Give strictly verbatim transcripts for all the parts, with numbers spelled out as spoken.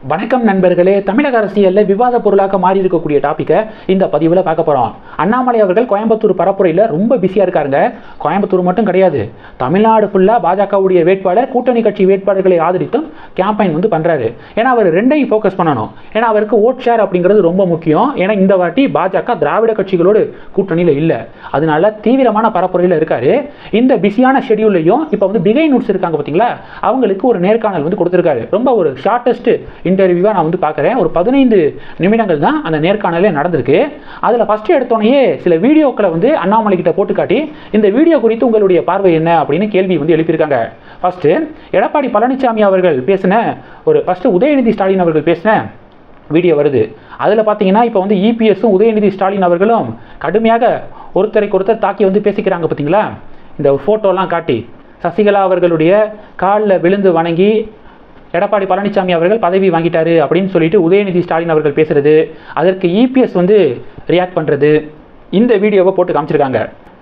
வணக்கம் நண்பர்களே. தமிழக அரசியலில் விவாத பொருளாக மாறி இருக்கக்கூடிய டாப்பிக்கை இந்த பதிவில் பார்க்க போகிறோம். அண்ணாமலை அவர்கள் கோயம்புத்தூர் பரப்புரையில் ரொம்ப பிஸியாக இருக்காருங்க. கோயம்புத்தூர் மட்டும் கிடையாது, தமிழ்நாடு ஃபுல்லாக பாஜகவுடைய வேட்பாளர் கூட்டணி கட்சி வேட்பாளர்களை ஆதரித்தும் கேம்பெயின் வந்து பண்ணுறாரு. ஏன்னா அவர் ரெண்டையும் ஃபோக்கஸ் பண்ணணும். ஏன்னா அவருக்கு ஓட் ஷேர் அப்படிங்கிறது ரொம்ப முக்கியம். ஏன்னா இந்த வாட்டி பாஜக திராவிட கட்சிகளோடு கூட்டணியில் இல்லை, அதனால தீவிரமான பரப்புரையில் இருக்காரு. இந்த பிஸியான ஷெடியூல்லையும் இப்போ வந்து பிகை நூட்ஸ் இருக்காங்க பார்த்தீங்களா, அவங்களுக்கு ஒரு நேர்காணல் வந்து கொடுத்துருக்காரு. ரொம்ப ஒரு ஷார்ட்டஸ்ட் இன்டர்வியூவாக நான் வந்து பார்க்குறேன். ஒரு பதினைந்து நிமிடங்கள் தான் அந்த நேர்காணலே நடந்திருக்கு. அதில் ஃபஸ்ட்டு எடுத்தோடனே சில வீடியோக்களை வந்து அண்ணாமலை கிட்ட போட்டு காட்டி இந்த வீடியோ குறித்து உங்களுடைய பார்வை என்ன அப்படின்னு கேள்வி வந்து எழுப்பியிருக்காங்க. ஃபஸ்ட்டு எடப்பாடி பழனிசாமி அவர்கள் பேசின ஒரு ஃபஸ்ட்டு உதயநிதி ஸ்டாலின் அவர்கள் பேசின வீடியோ வருது. அதில் பார்த்தீங்கன்னா இப்போ வந்து இபிஎஸும் உதயநிதி ஸ்டாலின் அவர்களும் கடுமையாக ஒருத்தருக்கு ஒருத்தர் தாக்கி வந்து பேசிக்கிறாங்க பார்த்தீங்களா. இந்த ஃபோட்டோலாம் காட்டி சசிகலா அவர்களுடைய காலில் விழுந்து வணங்கி எடப்பாடி பழனிசாமி அவர்கள் பதவி வாங்கிட்டாரு அப்படின்னு சொல்லிட்டு உதயநிதி ஸ்டாலின் அவர்கள் பேசுறது, அதற்கு இபிஎஸ் வந்து ரியாக்ட் பண்ணுறது, இந்த வீடியோவை போட்டு காமிச்சிருக்காங்க.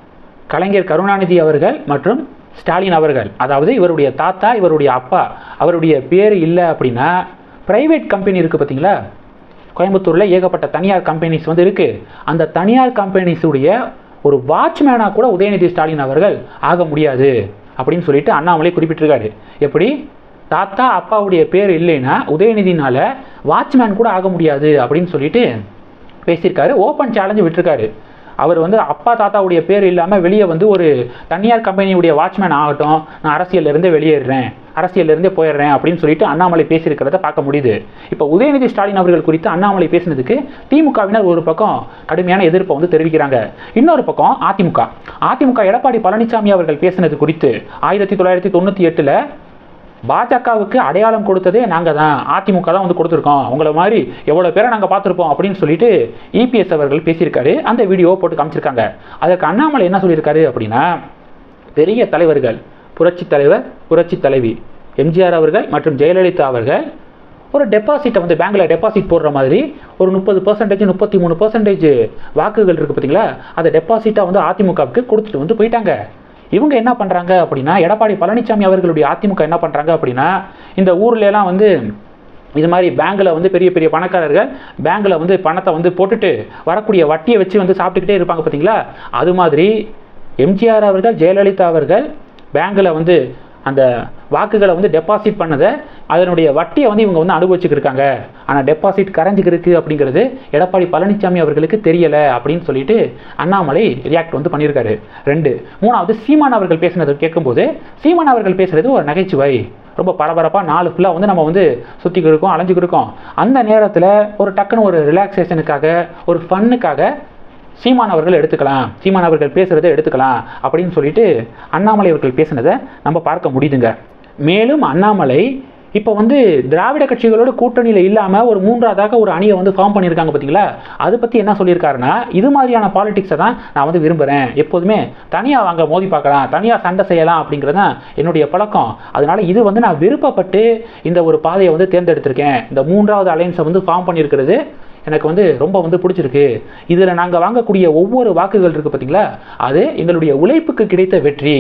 கலைஞர் கருணாநிதி அவர்கள் மற்றும் ஸ்டாலின் அவர்கள், அதாவது இவருடைய தாத்தா இவருடைய அப்பா அவருடைய பேர் இல்லை அப்படின்னா ப்ரைவேட் கம்பெனி இருக்குது பார்த்தீங்களா, கோயம்புத்தூரில் ஏகப்பட்ட தனியார் கம்பெனிஸ் வந்து இருக்குது. அந்த தனியார் கம்பெனிஸுடைய ஒரு வாட்ச்மேனாக கூட உதயநிதி ஸ்டாலின் அவர்கள் ஆக முடியாது அப்படின்னு சொல்லிட்டு அண்ணாமலை குறிப்பிட்டிருக்காரு. எப்படி தாத்தா அப்பாவுடைய பேர் இல்லைன்னா உதயநிதினால வாட்ச்மேன் கூட ஆக முடியாது அப்படின்னு சொல்லிட்டு பேசியிருக்காரு. ஓப்பன் சேலஞ்சு விட்டுருக்காரு. அவர் வந்து அப்பா தாத்தாவுடைய பேர் இல்லாமல் வெளியே வந்து ஒரு தனியார் கம்பெனியுடைய வாட்ச்மேன் ஆகட்டும், நான் அரசியலிருந்தே வெளியேறேன், அரசியலிருந்தே போயிடுறேன் அப்படின்னு சொல்லிட்டு அண்ணாமலை பேசியிருக்கிறத பார்க்க முடியுது. இப்போ உதயநிதி ஸ்டாலின் அவர்கள் குறித்து அண்ணாமலை பேசினதுக்கு திமுகவினர் ஒரு பக்கம் கடுமையான எதிர்ப்பை வந்து தெரிவிக்கிறாங்க. இன்னொரு பக்கம் அதிமுக அதிமுக எடப்பாடி பழனிசாமி அவர்கள் பேசினது குறித்து ஆயிரத்தி தொள்ளாயிரத்தி தொண்ணூற்றி எட்டில் பாஜகவுக்கு அடையாளம் கொடுத்ததே நாங்கள் தான், அதிமுக தான் வந்து கொடுத்துருக்கோம், உங்களை மாதிரி எவ்வளோ பேரை நாங்கள் பார்த்துருப்போம் அப்படின்னு சொல்லிட்டு இபிஎஸ் அவர்கள் பேசியிருக்காரு. அந்த வீடியோவை போட்டு காமிச்சிருக்காங்க. அதற்கு அண்ணாமலை என்ன சொல்லியிருக்காரு அப்படின்னா, பெரிய தலைவர்கள் புரட்சி தலைவர் புரட்சி தலைவி எம்ஜிஆர் அவர்கள் மற்றும் ஜெயலலிதா அவர்கள் ஒரு டெபாசிட்டை வந்து பேங்க்கில் டெபாசிட் போடுற மாதிரி ஒரு முப்பது பர்சன்டேஜ் முப்பத்தி மூணு பர்சன்டேஜ் வாக்குகள் இருக்குது பார்த்தீங்களா, அதை டெபாசிட்டாக வந்து அதிமுகவுக்கு கொடுத்துட்டு வந்து போயிட்டாங்க. இவங்க என்ன பண்ணுறாங்க அப்படின்னா, எடப்பாடி பழனிசாமி அவர்களுடைய அதிமுக என்ன பண்ணுறாங்க அப்படின்னா, இந்த ஊர்லலாம் வந்து இது மாதிரி பேங்கில் வந்து பெரிய பெரிய பணக்காரர்கள் பேங்கில் வந்து பணத்தை வந்து போட்டுட்டு வரக்கூடிய வட்டியை வச்சு வந்து சாப்பிட்டுக்கிட்டே இருப்பாங்க பார்த்தீங்களா, அது மாதிரி எம்ஜிஆர் அவர்கள் ஜெயலலிதா அவர்கள் பேங்கில் வந்து அந்த வாக்குகளை வந்து டெபாசிட் பண்ணதை அதனுடைய வட்டியை வந்து இவங்க வந்து அனுபவிச்சுக்கிருக்காங்க. ஆனால் டெபாசிட் கரைஞ்சிக்கிருக்கு அப்படிங்கிறது எடப்பாடி பழனிசாமி அவர்களுக்கு தெரியலை அப்படின்னு சொல்லிட்டு அண்ணாமலை ரியாக்ட் வந்து பண்ணியிருக்காரு. ரெண்டு மூணாவது சீமான் அவர்கள் பேசுனதை கேட்கும்போது சீமான் அவர்கள் பேசுகிறது ஒரு நகைச்சுவை, ரொம்ப பரபரப்பாக நாலு ஃபுல்லாக வந்து நம்ம வந்து சுற்றிக்கிட்டு இருக்கோம் அலைஞ்சிக்கிட்டு இருக்கோம். அந்த நேரத்தில் ஒரு டக்குன்னு ஒரு ரிலாக்ஸேஷனுக்காக ஒரு ஃபன்னுக்காக சீமான் அவர்கள் எடுத்துக்கலாம், சீமான் அவர்கள் பேசுகிறத எடுத்துக்கலாம் அப்படின்னு சொல்லிட்டு அண்ணாமலை அவர்கள் பேசுனதை நம்ம பார்க்க முடியுதுங்க. மேலும் அண்ணாமலை இப்போ வந்து திராவிட கட்சிகளோட கூட்டணியில் இல்லாமல் ஒரு மூன்றாவதாக ஒரு அணியை வந்து ஃபார்ம் பண்ணியிருக்காங்க பார்த்தீங்களா, அதை பற்றி என்ன சொல்லியிருக்காருன்னா, இது மாதிரியான பாலிடிக்ஸை தான் நான் வந்து விரும்புகிறேன், எப்போதுமே தனியாக வாங்க மோதி பார்க்கலாம், தனியாக சண்டை செய்யலாம் அப்படிங்கிறது தான் என்னுடைய பழக்கம், அதனால் இது வந்து நான் விருப்பப்பட்டு இந்த ஒரு பாதையை வந்து தேர்ந்தெடுத்திருக்கேன், இந்த மூன்றாவது அலையன்ஸை வந்து ஃபார்ம் பண்ணியிருக்கிறது எனக்கு வந்து ரொம்ப வந்து பிடிச்சிருக்கு, இதில் நாங்கள் வாங்கக்கூடிய ஒவ்வொரு வாக்குகள் இருக்குது பார்த்தீங்களா, அது எங்களுடைய உழைப்புக்கு கிடைத்த வெற்றி.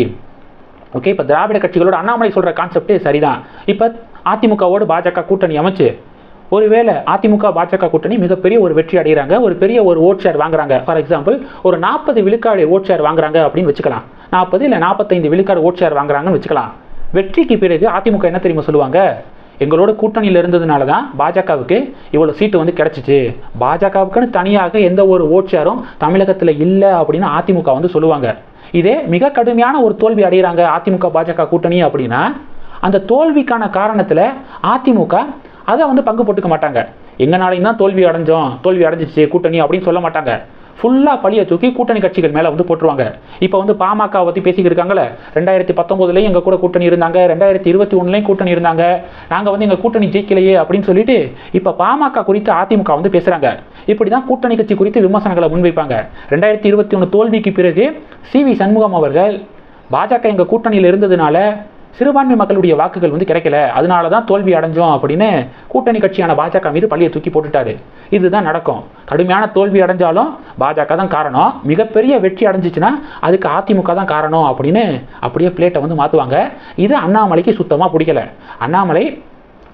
ஓகே, இப்போ திராவிட கட்சிகளோட அண்ணாமலை சொல்கிற கான்செப்டே சரிதான். இப்போ அதிமுகவோடு பாஜக கூட்டணி அமைச்சு ஒருவேளை அதிமுக பாஜக கூட்டணி மிகப்பெரிய ஒரு வெற்றி அடைகிறாங்க, ஒரு பெரிய ஒரு ஓட் ஷேர் வாங்குறாங்க, ஃபார் எக்ஸாம்பிள் ஒரு நாற்பது விழுக்காடு ஓட் ஷேர் வாங்குறாங்க அப்படின்னு வச்சுக்கலாம், நாற்பது இல்லை நாற்பத்தைந்து விழுக்காடு ஓட் ஷேர் வாங்குறாங்கன்னு வச்சுக்கலாம். வெற்றிக்கு பிறகு அதிமுக என்ன தெரியுமா சொல்லுவாங்க, எங்களோட கூட்டணியில் இருந்ததுனால தான் பாஜகவுக்கு இவ்வளோ சீட்டு வந்து கிடச்சிச்சு, பாஜகவுக்குன்னு தனியாக எந்த ஒரு ஓட் ஷேரும் தமிழகத்தில் இல்லை அப்படின்னு அதிமுக வந்து சொல்லுவாங்க. இதே மிக கடுமையான ஒரு தோல்வி அடைகிறாங்க அதிமுக பாஜக கூட்டணி அப்படின்னா அந்த தோல்விக்கான காரணத்தில் அதிமுக அதை வந்து பங்கு போட்டுக்க மாட்டாங்க. எங்கனாலையும் தான் தோல்வி அடைஞ்சோம், தோல்வி அடைஞ்சிச்சு கூட்டணி அப்படின்னு சொல்ல மாட்டாங்க. ஃபுல்லாக பழியை தூக்கி கூட்டணி கட்சிகள் மேலே வந்து போட்டுருவாங்க. இப்போ வந்து பாமக பற்றி பேசிக்கிட்டு இருக்காங்களே, ரெண்டாயிரத்தி பத்தொம்போதுலேயும் எங்கள் கூட கூட்டணி இருந்தாங்க, ரெண்டாயிரத்தி இருபத்தி ஒன்றுலையும் கூட்டணி இருந்தாங்க, நாங்கள் வந்து எங்கள் கூட்டணி ஜெயிக்கலையே அப்படின்னு சொல்லிட்டு இப்போ பாமக குறித்து அதிமுக வந்து பேசுகிறாங்க. இப்படி தான் கூட்டணி கட்சி குறித்து விமர்சனங்களை முன்வைப்பாங்க. ரெண்டாயிரத்தி இருபத்தி ஒன்று தோல்விக்கு பிறகு சி வி சண்முகம் அவர்கள் பாஜக எங்கள் கூட்டணியில் இருந்ததுனால சிறுபான்மை மக்களுடைய வாக்குகள் வந்து கிடைக்கல, அதனால தான் தோல்வி அடைஞ்சோம் அப்படின்னு கூட்டணி கட்சியான பாஜக மீது பழியை தூக்கி போட்டுட்டாரு. இதுதான் நடக்கும். கடுமையான தோல்வி அடைஞ்சாலும் பாஜக தான் காரணம், மிகப்பெரிய வெற்றி அடைஞ்சிச்சுன்னா அதுக்கு அதிமுக தான் காரணம் அப்படின்னு அப்படியே பிளேட்டை வந்து மாற்றுவாங்க. இது அண்ணாமலைக்கு சுத்தமாக பிடிக்கல. அண்ணாமலை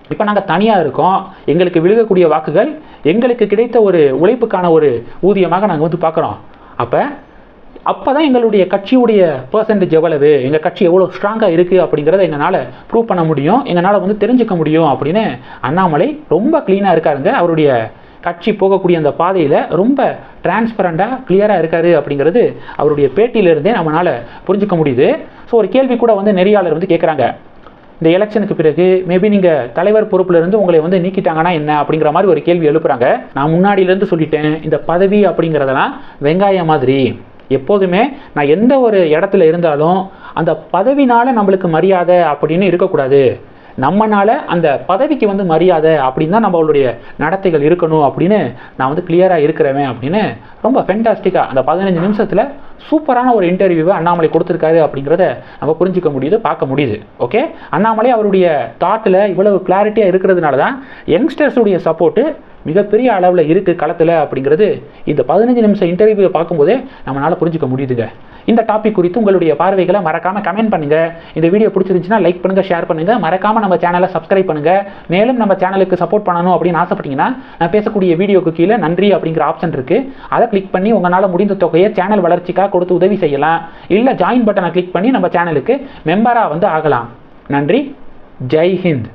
இப்போ நாங்கள் தனியாக இருக்கோம், எங்களுக்கு விழுகக்கூடிய வாக்குகள் எங்களுக்கு கிடைத்த ஒரு உழைப்புக்கான ஒரு ஊதியமாக நாங்கள் வந்து பார்க்குறோம். அப்போ அப்போ தான் எங்களுடைய கட்சியுடைய பர்சன்டேஜ் எவ்வளவு, எங்கள் கட்சி எவ்வளோ ஸ்ட்ராங்காக இருக்குது அப்படிங்கிறத எங்களால் ப்ரூவ் பண்ண முடியும், எங்களால் வந்து தெரிஞ்சுக்க முடியும் அப்படின்னு அண்ணாமலை ரொம்ப க்ளீனாக இருக்காருங்க. அவருடைய கட்சி போகக்கூடிய அந்த பாதையில் ரொம்ப டிரான்ஸ்பரண்டாக கிளியராக இருக்காரு அப்படிங்கிறது அவருடைய பேட்டியிலிருந்தே நம்மளால் புரிஞ்சுக்க முடியுது. ஸோ ஒரு கேள்வி கூட வந்து நெறியாளர் வந்து கேட்குறாங்க, இந்த எலெக்ஷனுக்கு பிறகு மேபி நீங்கள் தலைவர் பொறுப்புலேருந்து உங்களை வந்து நீக்கிட்டாங்கன்னா என்ன அப்படிங்கிற மாதிரி ஒரு கேள்வி எழுப்புறாங்க. நான் முன்னாடியிலேருந்து சொல்லிட்டேன், இந்த பதவி அப்படிங்கிறதெல்லாம் வெங்காயம் மாதிரி. எப்போதுமே நான் எந்த ஒரு இடத்துல இருந்தாலும் அந்த பதவினால நம்மளுக்கு மரியாதை அப்படின்னு இருக்கக்கூடாது, நம்மனால அந்த பதவிக்கு வந்து மரியாதை அப்படின்னு தான் நம்மளுடைய நடத்தைகள் இருக்கணும் அப்படின்னு நான் வந்து கிளியராக இருக்கிறவன் அப்படின்னு ரொம்ப ஃபென்டாஸ்டிக்காக அந்த பதினஞ்சு நிமிஷத்தில் சூப்பரான ஒரு இன்டர்வியூவை அண்ணாமலை கொடுத்துருக்காரு அப்படிங்கிறத நம்ம புரிஞ்சிக்க முடியுது, பார்க்க முடியுது. ஓகே, அண்ணாமலை அவருடைய தாட்டில் இவ்வளவு கிளாரிட்டியாக இருக்கிறதுனால தான் யங்ஸ்டர்ஸுடைய சப்போர்ட்டு மிகப்பெரிய அளவில் இருக்குது களத்தில் அப்படிங்கிறது இந்த பதினஞ்சு நிமிஷம் இன்டர்வியூவை பார்க்கும்போதே நம்மளால் புரிஞ்சிக்க முடியுதுங்க. இந்த டாபிக் குறித்து உங்களுடைய பார்வைகளை மறக்காமல் கமெண்ட் பண்ணுங்கள். இந்த வீடியோ பிடிச்சிருந்துச்சுன்னா லைக் பண்ணுங்கள், ஷேர் பண்ணுங்கள், மறக்காமல் நம்ம சேனலை சப்ஸ்கிரைப் பண்ணுங்கள். மேலும் நம்ம சேனலுக்கு சப்போர்ட் பண்ணணும் அப்படின்னு ஆசைப்பட்டீங்கன்னா நான் பேசக்கூடிய வீடியோக்கு கீழே நன்றி அப்படிங்கிற ஆப்ஷன் இருக்குது, அதை கிளிக் பண்ணி உங்களால் முடிந்த தொகையை சேனல் வளர்ச்சிக்காக கொடுத்து உதவி செய்யலாம். இல்லை ஜாயின் பட்டனை கிளிக் பண்ணி நம்ம சேனலுக்கு மெம்பராக வந்து ஆகலாம். நன்றி, ஜெய் ஹிந்த்.